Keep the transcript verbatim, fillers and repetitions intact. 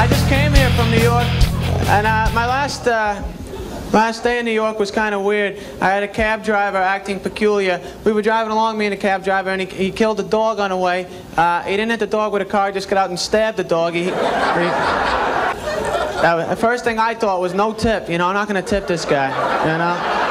I just came here from New York, and uh, my last uh, last day in New York was kind of weird. I had a cab driver acting peculiar. We were driving along, me and the cab driver, and he, he killed a dog on the way. Uh, he didn't hit the dog with a car, he just got out and stabbed the dog. He, he, that was, the first thing I thought was no tip. You know, I'm not going to tip this guy, you know.